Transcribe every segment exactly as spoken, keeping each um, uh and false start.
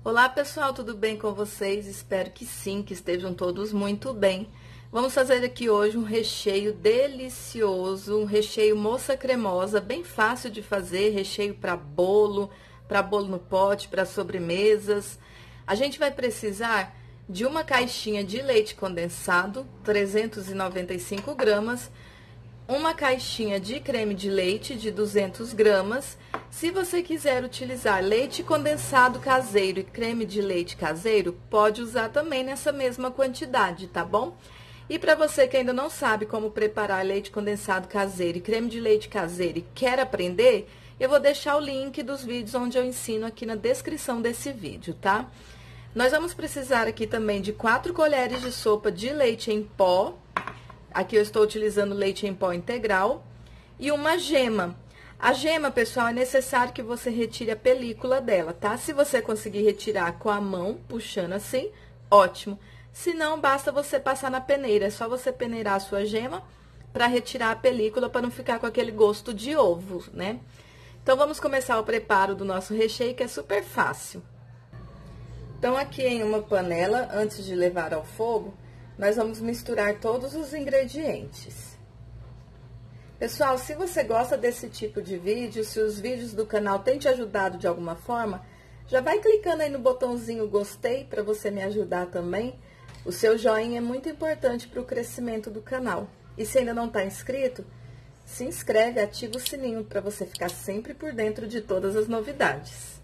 Olá pessoal, tudo bem com vocês? Espero que sim, que estejam todos muito bem. Vamos fazer aqui hoje um recheio delicioso, um recheio moça cremosa, bem fácil de fazer, recheio para bolo, para bolo no pote, para sobremesas. A gente vai precisar de uma caixinha de leite condensado, trezentos e noventa e cinco gramas, uma caixinha de creme de leite de duzentos gramas. Se você quiser utilizar leite condensado caseiro e creme de leite caseiro, pode usar também nessa mesma quantidade, tá bom? E para você que ainda não sabe como preparar leite condensado caseiro e creme de leite caseiro e quer aprender, eu vou deixar o link dos vídeos onde eu ensino aqui na descrição desse vídeo, tá? Nós vamos precisar aqui também de quatro colheres de sopa de leite em pó. Aqui eu estou utilizando leite em pó integral e uma gema. A gema, pessoal, é necessário que você retire a película dela, tá? Se você conseguir retirar com a mão, puxando assim, ótimo. Se não, basta você passar na peneira. É só você peneirar a sua gema para retirar a película, para não ficar com aquele gosto de ovo, né? Então, vamos começar o preparo do nosso recheio, que é super fácil. Então, aqui em uma panela, antes de levar ao fogo, nós vamos misturar todos os ingredientes. Pessoal, se você gosta desse tipo de vídeo, se os vídeos do canal têm te ajudado de alguma forma, já vai clicando aí no botãozinho gostei para você me ajudar também. O seu joinha é muito importante para o crescimento do canal. E se ainda não está inscrito, se inscreve, ativa o sininho para você ficar sempre por dentro de todas as novidades.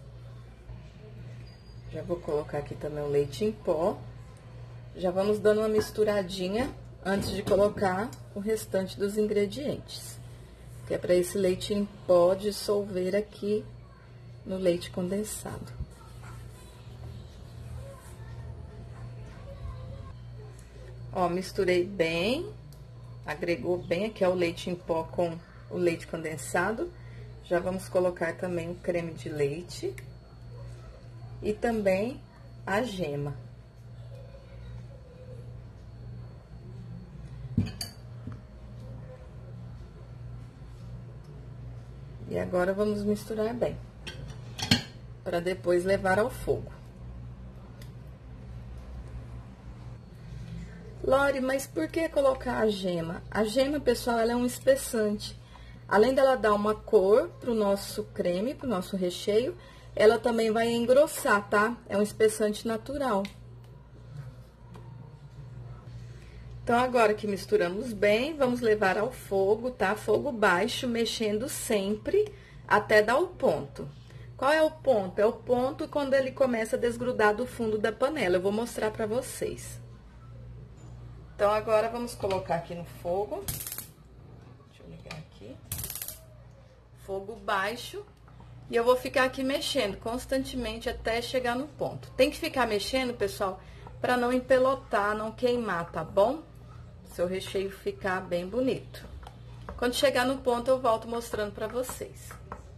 Já vou colocar aqui também o leite em pó. Já vamos dando uma misturadinha antes de colocar o restante dos ingredientes. Que é para esse leite em pó dissolver aqui no leite condensado. Ó, misturei bem, agregou bem aqui ó, o leite em pó com o leite condensado. Já vamos colocar também o creme de leite e também a gema. E agora, vamos misturar bem, para depois levar ao fogo. Lore, mas por que colocar a gema? A gema, pessoal, ela é um espessante. Além dela dar uma cor pro nosso creme, pro nosso recheio, ela também vai engrossar, tá? É um espessante natural. Então, agora que misturamos bem, vamos levar ao fogo, tá? Fogo baixo, mexendo sempre até dar o ponto. Qual é o ponto? É o ponto quando ele começa a desgrudar do fundo da panela. Eu vou mostrar pra vocês. Então, agora vamos colocar aqui no fogo. Deixa eu ligar aqui. Fogo baixo. E eu vou ficar aqui mexendo constantemente até chegar no ponto. Tem que ficar mexendo, pessoal, pra não empelotar, não queimar, tá bom? Seu recheio ficar bem bonito. Quando chegar no ponto, eu volto mostrando pra vocês.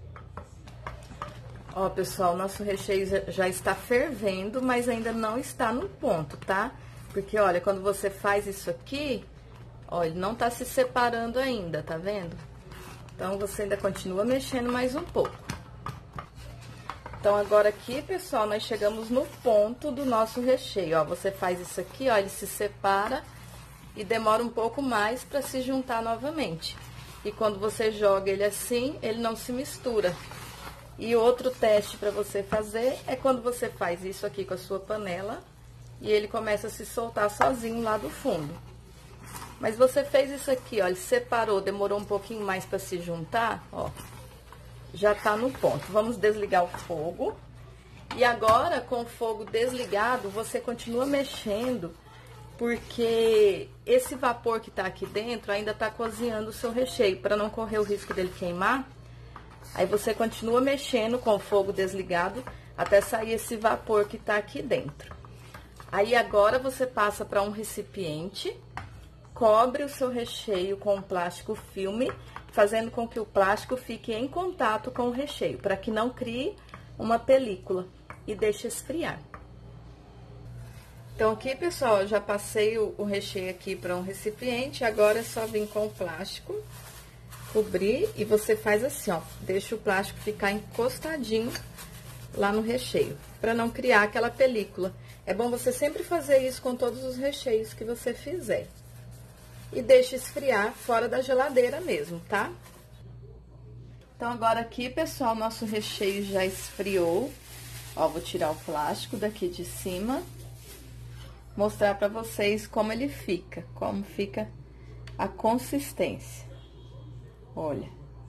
Ó, pessoal, nosso recheio já está fervendo, mas ainda não está no ponto, tá? Porque, olha, quando você faz isso aqui, ó, ele não tá se separando ainda, tá vendo? Então, você ainda continua mexendo mais um pouco. Então, agora aqui, pessoal, nós chegamos no ponto do nosso recheio, ó. Você faz isso aqui, ó, ele se separa e demora um pouco mais para se juntar novamente. E quando você joga ele assim, ele não se mistura. E outro teste para você fazer é quando você faz isso aqui com a sua panela e ele começa a se soltar sozinho lá do fundo. Mas você fez isso aqui, ó, ele separou, demorou um pouquinho mais para se juntar, ó. Já tá no ponto. Vamos desligar o fogo. E agora, com o fogo desligado, você continua mexendo, porque esse vapor que tá aqui dentro ainda tá cozinhando o seu recheio, para não correr o risco dele queimar. Aí você continua mexendo com o fogo desligado até sair esse vapor que tá aqui dentro. Aí agora você passa para um recipiente, cobre o seu recheio com um plástico filme, fazendo com que o plástico fique em contato com o recheio, para que não crie uma película, e deixe esfriar. Então, aqui, pessoal, eu já passei o, o recheio aqui para um recipiente, agora é só vir com o plástico, cobrir, e você faz assim, ó, deixa o plástico ficar encostadinho lá no recheio. para não criar aquela película. É bom você sempre fazer isso com todos os recheios que você fizer. E deixa esfriar fora da geladeira mesmo, tá? Então, agora aqui, pessoal, nosso recheio já esfriou. Ó, vou tirar o plástico daqui de cima. Mostrar pra vocês como ele fica, como fica a consistência. Olha.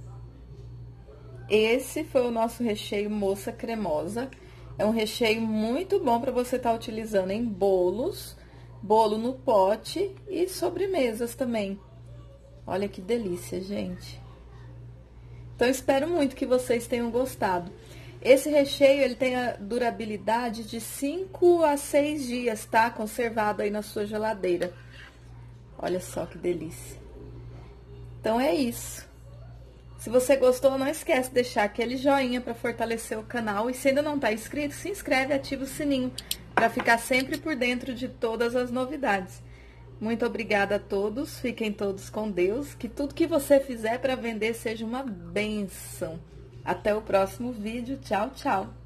Esse foi o nosso recheio moça cremosa. É um recheio muito bom para você estar utilizando em bolos, bolo no pote e sobremesas também. Olha que delícia, gente. Então, espero muito que vocês tenham gostado. Esse recheio, ele tem a durabilidade de cinco a seis dias, tá? Conservado aí na sua geladeira. Olha só que delícia. Então, é isso. Se você gostou, não esquece de deixar aquele joinha para fortalecer o canal. E se ainda não está inscrito, se inscreve e ativa o sininho para ficar sempre por dentro de todas as novidades. Muito obrigada a todos, fiquem todos com Deus, que tudo que você fizer para vender seja uma bênção. Até o próximo vídeo, tchau, tchau!